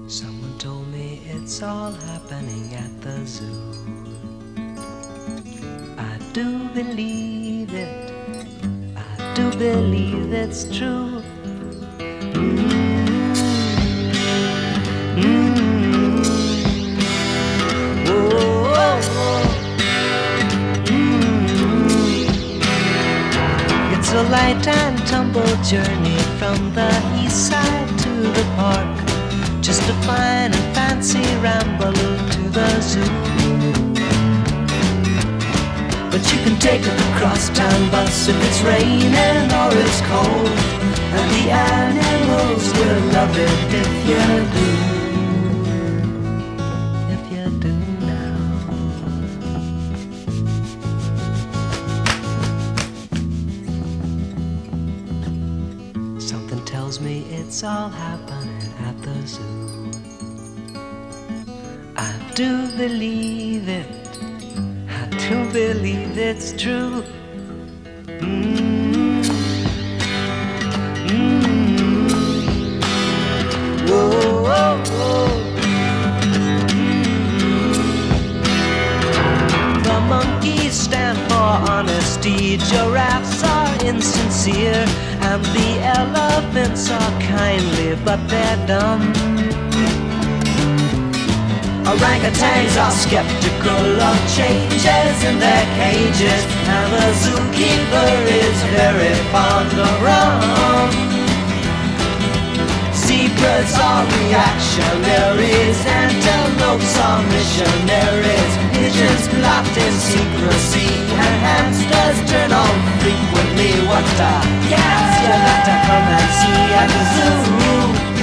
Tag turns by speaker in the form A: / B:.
A: Someone told me it's all happening at the zoo. I do believe it, I do believe it's true. It's a light and tumble journey from the east side to the park. Just a fine and fancy ramble to the zoo. But you can take a crosstown bus if it's raining or it's cold, and the animals will love it if you do. If you do now. Something tells me it's all happening at the zoo. I do believe it, I do believe it's true. Whoa, whoa, whoa. The monkeys stand for honesty, giraffes are insincere, and the elephants are kindly, but they're dumb. Orangutans are skeptical of changes in their cages, and the zookeeper is very fond of rum. Zebras are reactionaries, antelopes are missionaries, pigeons plot in secrecy, and hamsters turn on frequently. What a gas you got to come and see at the zoo.